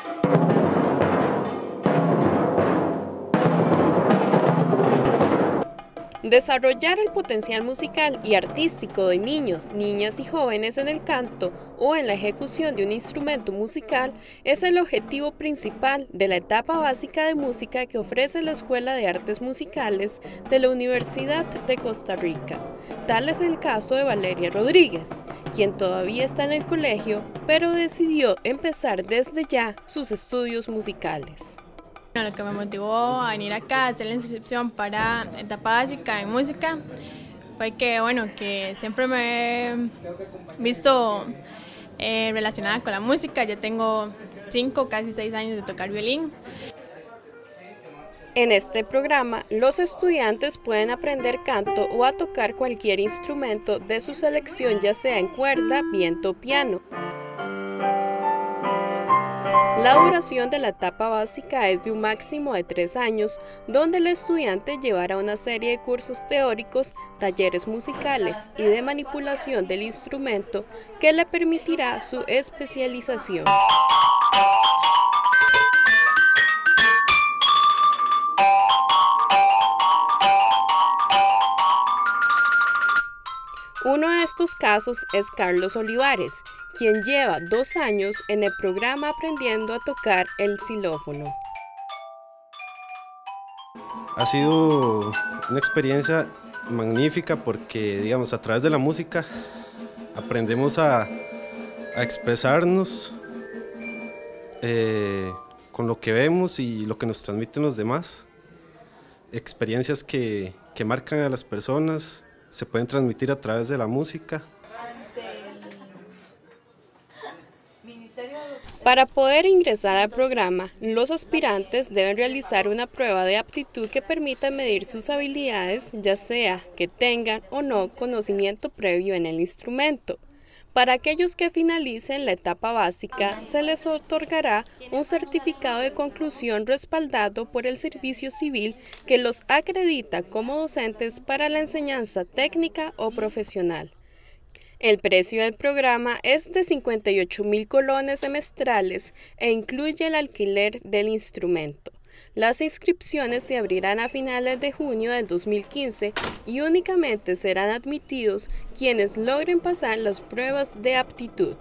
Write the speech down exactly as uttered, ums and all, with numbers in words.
Desarrollar el potencial musical y artístico de niños, niñas y jóvenes en el canto o en la ejecución de un instrumento musical es el objetivo principal de la etapa básica de música que ofrece la Escuela de Artes Musicales de la Universidad de Costa Rica. Tal es el caso de Valeria Rodríguez, quien todavía está en el colegio, pero decidió empezar desde ya sus estudios musicales. Lo que me motivó a venir acá a hacer la inscripción para etapa básica en música fue que, bueno, que siempre me he visto eh, relacionada con la música. Ya tengo cinco, casi seis años de tocar violín. En este programa, los estudiantes pueden aprender canto o a tocar cualquier instrumento de su selección, ya sea en cuerda, viento o piano. La duración de la etapa básica es de un máximo de tres años, donde el estudiante llevará una serie de cursos teóricos, talleres musicales y de manipulación del instrumento que le permitirá su especialización. Uno de estos casos es Carlos Olivares, quien lleva dos años en el programa aprendiendo a tocar el xilófono. Ha sido una experiencia magnífica porque, digamos, a través de la música aprendemos a, a expresarnos eh, con lo que vemos y lo que nos transmiten los demás. Experiencias que, que marcan a las personas, se pueden transmitir a través de la música. Para poder ingresar al programa, los aspirantes deben realizar una prueba de aptitud que permita medir sus habilidades, ya sea que tengan o no conocimiento previo en el instrumento. Para aquellos que finalicen la etapa básica, se les otorgará un certificado de conclusión respaldado por el Servicio Civil que los acredita como docentes para la enseñanza técnica o profesional. El precio del programa es de cincuenta y ocho mil colones semestrales e incluye el alquiler del instrumento. Las inscripciones se abrirán a finales de junio del dos mil quince y únicamente serán admitidos quienes logren pasar las pruebas de aptitud.